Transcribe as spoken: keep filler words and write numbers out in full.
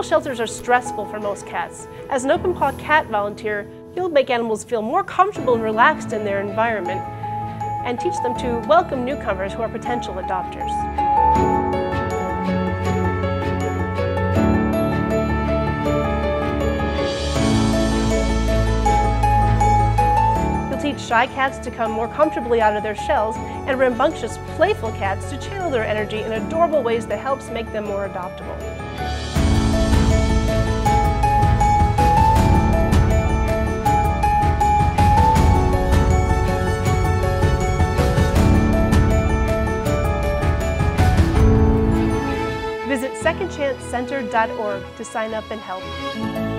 shelters are stressful for most cats. As an Open Paw cat volunteer, you'll make animals feel more comfortable and relaxed in their environment and teach them to welcome newcomers who are potential adopters. You'll teach shy cats to come more comfortably out of their shells and rambunctious, playful cats to channel their energy in adorable ways that helps make them more adoptable. Visit second chance center dot org to sign up and help.